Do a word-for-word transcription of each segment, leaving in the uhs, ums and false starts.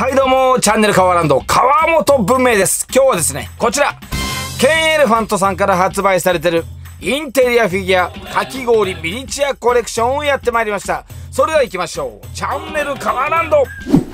はいどうも、チャンネル川ランド川本文明です。今日はですね、こちらケンエレファントさんから発売されてるインテリアフィギュアかき氷ミニチュアコレクションをやってまいりました。それでは行きましょう。チャンネル川ランド。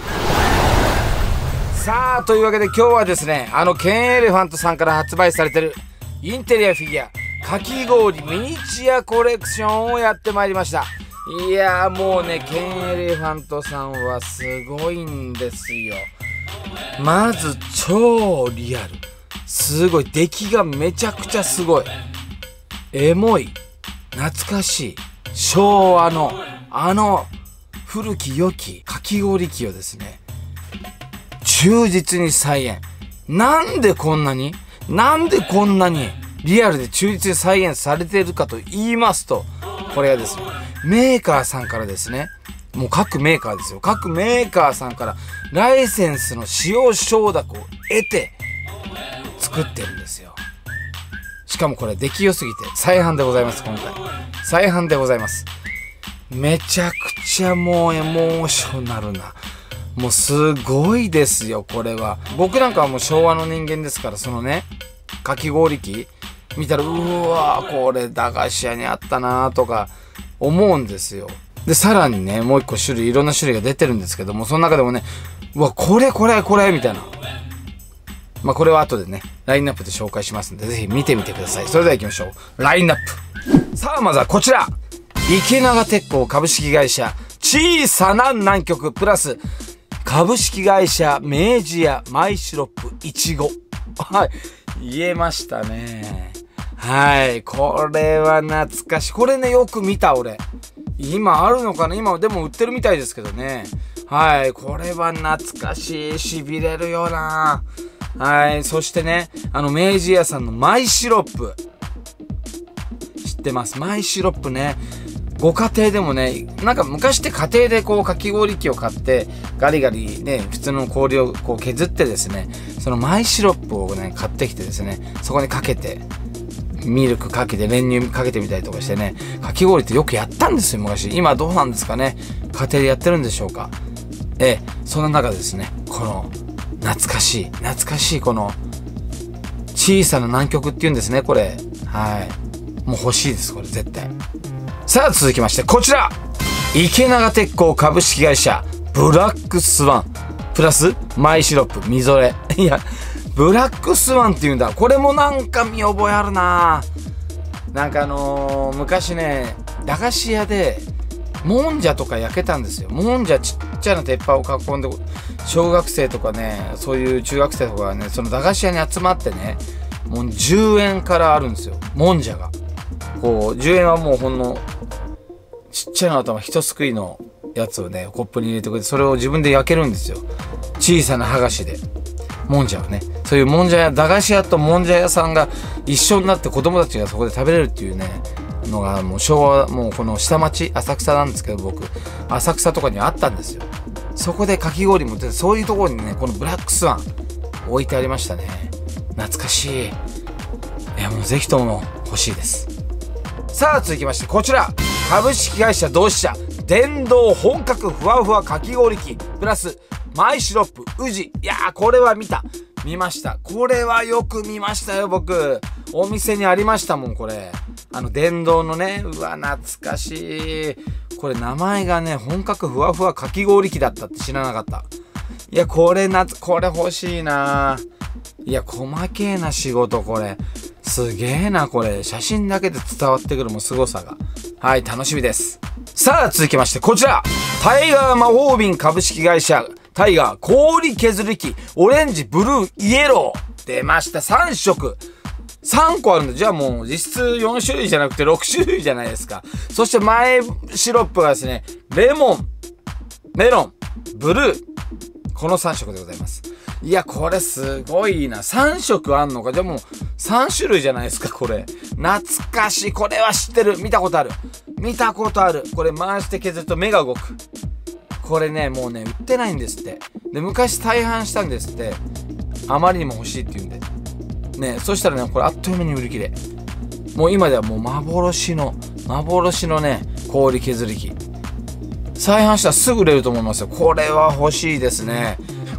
さあ、というわけで今日はですね、あのケンエレファントさんから発売されてるインテリアフィギュアかき氷ミニチュアコレクションをやってまいりました。いやーもうね、ケンエレファントさんはすごいんですよ。まず超リアル、すごい、出来がめちゃくちゃすごい、エモい、懐かしい、昭和のあの古き良きかき氷機をですね、忠実に再現。なんでこんなになんでこんなにリアルで忠実に再現されているかと言いますと、これはですね、メーカーさんからですね、もう各メーカーですよ、各メーカーさんからライセンスの使用承諾を得て作ってるんですよ。しかもこれ出来良すぎて再販でございます。今回再販でございます。めちゃくちゃもうエモーショナルな、もうすごいですよ。これは僕なんかはもう昭和の人間ですから、そのねかき氷機見たら、うわーこれ駄菓子屋にあったなーとか思うんですよ。でさらにね、もう一個種類、いろんな種類が出てるんですけども、その中でもね、うわこれこれこれみたいな、まあこれは後でねラインナップで紹介しますんで、ぜひ見てみてください。それでは行きましょう、ラインナップ。さあまずはこちら、池永鉄工株式会社小さな南極プラス株式会社明治屋マイシロップいちご。はい、言えましたね。はい、これは懐かしい。これねよく見た俺。今あるのかな、今でも売ってるみたいですけどね。はい、これは懐かしい、痺れるよな。はい、そしてね、あの明治屋さんのマイシロップ知ってます？マイシロップね、ご家庭でもね、なんか昔って家庭でこうかき氷機を買ってガリガリね普通の氷をこう削ってですね、そのマイシロップをね買ってきてですね、そこにかけてミルクかけて練乳かけてみたりとかしてね、かき氷ってよくやったんですよ昔。今どうなんですかね、家庭でやってるんでしょうか。ええ、その中でですね、この懐かしい懐かしいこの小さな南極っていうんですね、これ。はい、もう欲しいですこれ絶対。さあ続きましてこちら、池永鉄工株式会社ブラックスワンプラスマイシロップみぞれ。いやブラックスワンっていうんだ。これもなんか見覚えあるな。なんかあのー、昔ね駄菓子屋でもんじゃとか焼けたんですよ。もんじゃちっちゃな鉄板を囲んで、小学生とかね、そういう中学生とかがね、その駄菓子屋に集まってね、もうじゅうえんからあるんですよ、もんじゃが。こうじゅうえんはもうほんのちっちゃな頭一すくいのやつをねコップに入れてくれて、それを自分で焼けるんですよ、小さな剥がしで。もんじゃをね、そういうもんじゃ屋、駄菓子屋ともんじゃ屋さんが一緒になって子供たちがそこで食べれるっていうねのが、もう昭和、もうこの下町浅草なんですけど、僕浅草とかにあったんですよ。そこでかき氷も出て、そういうところにねこのブラックスワン置いてありましたね。懐かしい。いやもうぜひとも欲しいです。さあ続きましてこちら、株式会社同志社電動本格ふわふわかき氷機プラスマイシロップ宇治。いやーこれは見た見ました。これはよく見ましたよ僕。お店にありましたもんこれ。あの電動のね、うわ懐かしい。これ名前がね本格ふわふわかき氷機だったって知らなかった。いやこれな、これ欲しいな。いや細けえな仕事、これすげえな。これ写真だけで伝わってくるもう凄さが。はい、楽しみです。さあ続きましてこちら、タイガー魔法瓶株式会社タイガー氷削り器オレンジブルーイエロー出ました。さん色さんこあるんで、じゃあもう実質よん種類じゃなくてろく種類じゃないですか。そして前シロップがですね、レモン、メロン、ブルー、このさん色でございます。いやこれすごいな。さん色あんのか。でもさん種類じゃないですかこれ。懐かしい。これは知ってる、見たことある見たことある。これ回して削ると目が動く。これねもうね売ってないんですって。で昔大半したんですって、あまりにも欲しいって言うんでね。そしたらねこれあっという間に売り切れ。もう今ではもう幻の幻のね氷削り器、再販したらすぐ売れると思いますよ。これは欲しいですね。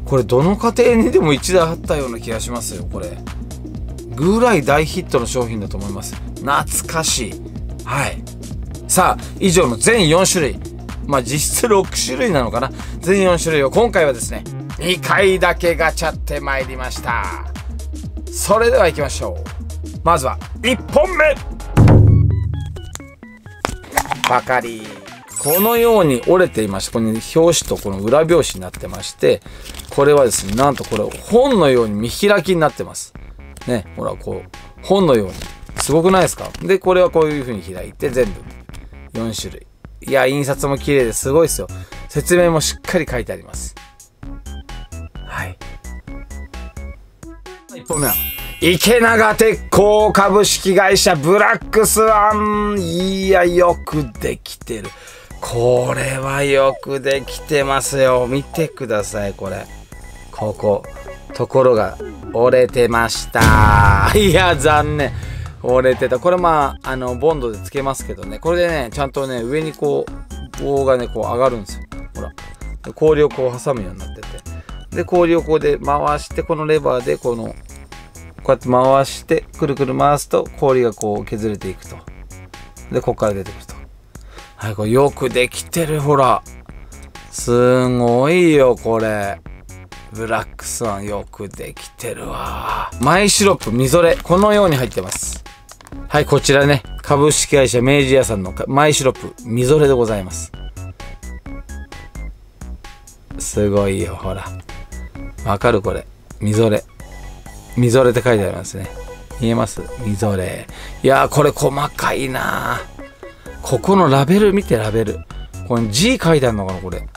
これどの家庭にでもいちだいあったような気がしますよ。これぐらい大ヒットの商品だと思います。懐かしい。はい。さあ以上の全よんしゅるい、まあ実質ろくしゅるいなのかな、全よんしゅるいを今回はですねにかいだけガチャってまいりました。それでは行きましょう。まずはいっぽんめばかり。このように折れていまして、ここに表紙とこの裏表紙になってまして、これはですね、なんとこれ本のように見開きになってます。ね、ほらこう、本のように。すごくないですか？で、これはこういう風に開いて全部よんしゅるい。いや、印刷も綺麗ですごいですよ。説明もしっかり書いてあります。はい。いっぽんめは、池永鉄工株式会社ブラックスワン。いや、よくできてる。これはよくできてますよ。見てください、これ。ここ、ところが折れてました。いや、残念。折れてた。これまあ、あの、ボンドでつけますけどね。これでね、ちゃんとね、上にこう、棒がね、こう上がるんですよ。ほら。で氷をこう挟むようになってて。で、氷をこうで回して、このレバーでこの、こうやって回して、くるくる回すと氷がこう削れていくと。で、ここから出てくると。はい、これよくできてる、ほら。すごいよ、これ。ブラックスワンよくできてるわ。マイシロップ、みぞれ。このように入ってます。はい、こちらね。株式会社明治屋さんのマイシロップ、みぞれでございます。すごいよ、ほら。わかるこれ。みぞれ。みぞれって書いてありますね。見えます？みぞれ。いやー、これ細かいなー。ここのラベル見て、ラベル。これ G 書いてあるのかな、これ。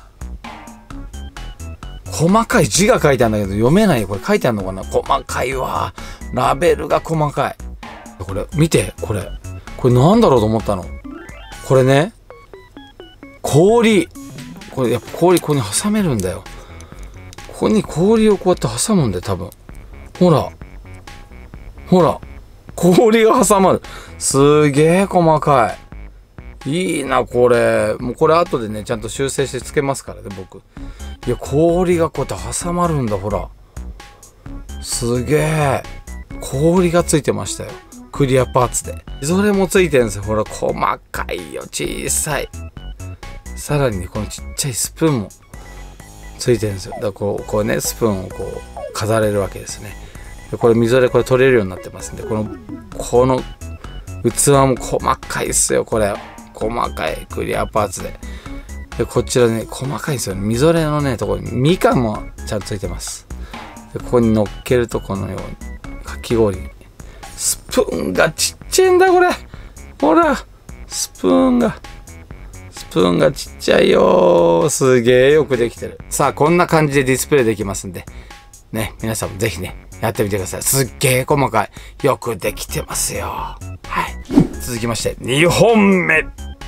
細かい字が書いてあるんだけど読めないよ。これ書いてあるのかな。細かいわ。ラベルが細かい。これ、見て、これ。これなんだろうと思ったの。これね。氷。これ、やっぱ氷、ここに挟めるんだよ。ここに氷をこうやって挟むんだよ、多分。ほら。ほら。氷が挟まる。すげえ細かい。いいな、これ。もうこれ後でね、ちゃんと修正してつけますからね、僕。いや、氷がこうやって挟まるんだ、ほら。すげえ。氷がついてましたよ。クリアパーツで。それもついてるんですよ。ほら、細かいよ。小さい。さらにね、このちっちゃいスプーンもついてるんですよ。だからこう、こうね、スプーンをこう、飾れるわけですね。でこれ、溝でこれ取れるようになってますんで、この、この器も細かいっすよ、これ。細かいクリアパーツで。で、こちらね、細かいんですよね。みぞれのね、ところに、みかんもちゃんとついてます。で、ここに乗っけるとこのように、かき氷。スプーンがちっちゃいんだ、これ。ほら、スプーンが。スプーンがちっちゃいよー。すげーよくできてる。さあ、こんな感じでディスプレイできますんで、ね、皆さんもぜひね、やってみてください。すっげー細かい。よくできてますよ。はい。続きまして、にほんめ。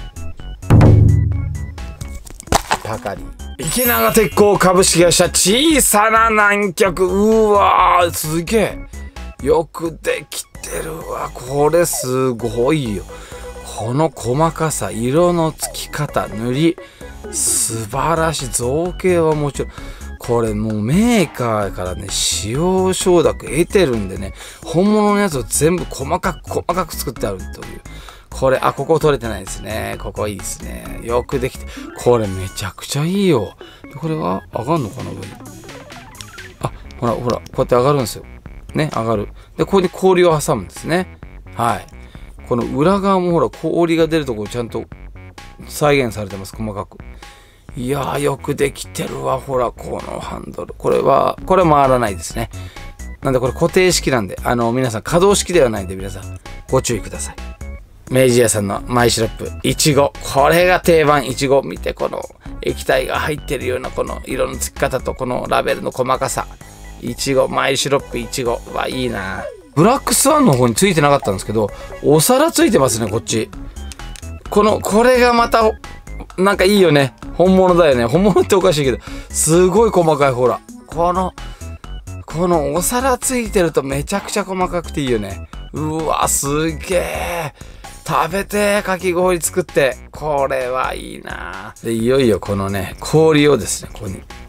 パカリ。池永鉄工株式会社小さな南極。うわー、すげえ。よくできてるわ。これすごいよ。この細かさ、色のつき方、塗り。素晴らしい。造形はもちろん。これもうメーカーからね、使用承諾得てるんでね、本物のやつを全部細かく細かく作ってあるという。これ、あ、ここ取れてないですね。ここいいですね。よくできて。これめちゃくちゃいいよ。これは上がるのかな、上に。あ、ほら、ほら、こうやって上がるんですよ。ね、上がる。で、ここに氷を挟むんですね。はい。この裏側もほら、氷が出るところちゃんと再現されてます、細かく。いやー、よくできてるわ。ほら、このハンドル。これは、これは回らないですね。なんでこれ固定式なんで、あの、皆さん可動式ではないんで、皆さんご注意ください。明治屋さんのマイシロップ、いちご。これが定番、いちご。見て、この液体が入ってるような、この色のつき方と、このラベルの細かさ。いちご、マイシロップいちご。わ、いいな。ブラックスワンの方についてなかったんですけど、お皿ついてますね、こっち。この、これがまた、なんかいいよね。本物だよね。本物っておかしいけど、すごい細かい、ほら。この、このお皿ついてるとめちゃくちゃ細かくていいよね。うわ、すげえ。食べてー、かき氷作って。これはいいな。で、いよいよこのね、氷をですね、ここに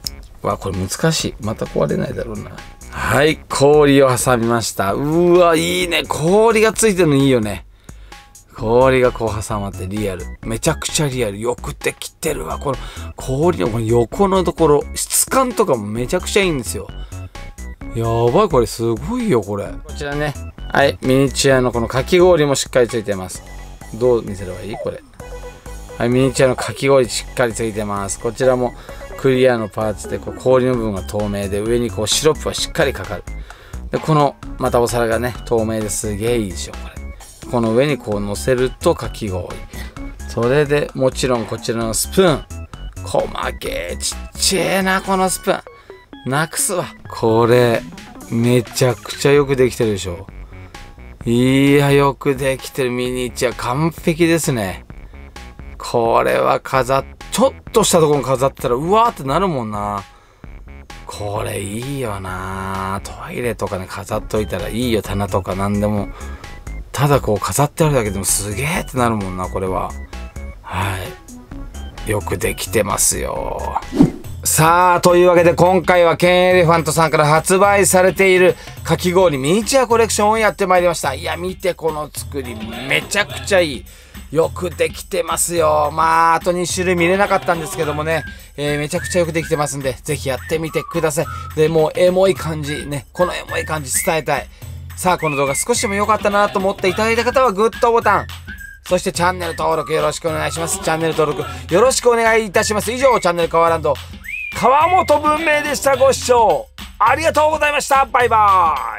わ、これ難しい。また壊れないだろうな。はい、氷を挟みました。うわ、いいね。氷がついてるのいいよね。氷がこう挟まってリアル。めちゃくちゃリアル。よくできてるわ。この氷のこの横のところ、質感とかもめちゃくちゃいいんですよ。やばい、これすごいよ、これ。こちらね。はい、ミニチュアのこのかき氷もしっかりついてます。どう見せればいいこれ。はい、ミニチュアのかき氷しっかりついてます。こちらもクリアのパーツでこう氷の部分が透明で、上にこうシロップがしっかりかかる。で、このまたお皿がね、透明ですげえいいでしょ、これ。この上にこう乗せるとかき氷。それでもちろんこちらのスプーン。細けえちっちゃいな、このスプーン。なくすわ。これ、めちゃくちゃよくできてるでしょ。いや、よくできてるミニチュア。完璧ですね。これは飾っ、ちょっとしたところに飾ったら、うわーってなるもんな。これいいよな。トイレとかね、飾っといたらいいよ。棚とかなんでも。ただこう飾ってあるだけでもすげえってなるもんな、これは。はい。よくできてますよ。さあ、というわけで今回はケンエレファントさんから発売されているかき氷ミニチュアコレクションをやってまいりました。いや、見てこの作り、めちゃくちゃいい。よくできてますよ。まあ、あとに種類見れなかったんですけどもね、えー、めちゃくちゃよくできてますんで、ぜひやってみてください。で、もうエモい感じ、ね、このエモい感じ伝えたい。さあ、この動画少しでも良かったなと思っていただいた方はグッドボタン。そしてチャンネル登録よろしくお願いします。チャンネル登録よろしくお願いいたします。以上、チャンネル川ランド川本文明でした。ご視聴ありがとうございました。バイバーイ。